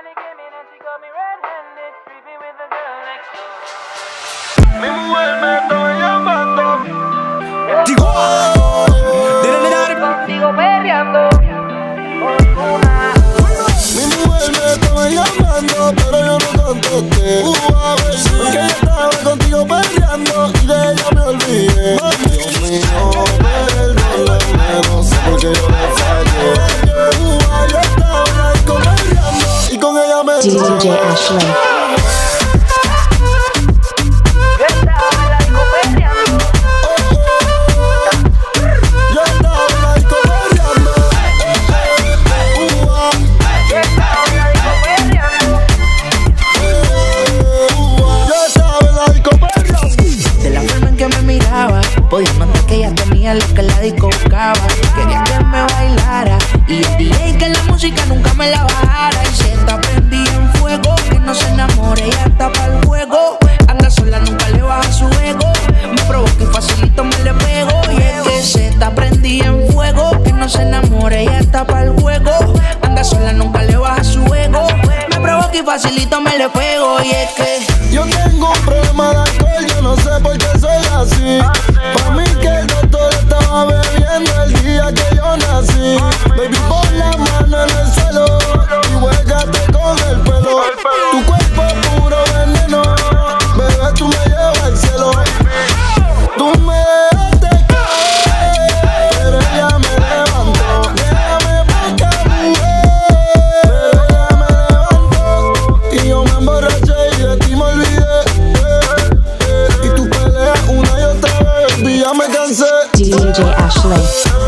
money came in and she got me red-handed, creeping with the girl next door. Mi mujer me está llamando. Contigo perreando. Mi mujer me estaba llamando, pero yo no contesté. Porque ella estaba contigo perreando y de ella me olvidé. Dios mío, perdóname, no sé por qué yo le fallé. Yo estaba ahí perreando y con ella me DJ Ashley. Podía notar que ella tenía lo que la disco buscaba. Quería que me bailara y el DJ que la música nunca me la bajara. Y se está prendida en fuego, que no se enamore, ella está pa'l juego. Anda sola, nunca le baja su ego. Me provoca y facilito me le pego. Y es que se está prendida en fuego, que no se enamore, ella está pa'l juego. Anda sola, nunca le baja su ego. Me provoca y facilito me le pego. Y es que yo tengo un problema de alcohol, yo no sé por qué soy así. Pa' mí que el doctor estaba bebiendo el día que yo nací. Baby, pon la mano en el suelo y huélgate con el pelo. Tu cuerpo es puro veneno, bebé, tú me llevas al cielo. Tú me dejaste caer, pero ella me levantó. Déjame pa' que mujer, pero ella me levantó. Y yo me emborraché y de ti me olvidé. Y tú peleas una y otra vez y ya me cansé. DJ Ashley.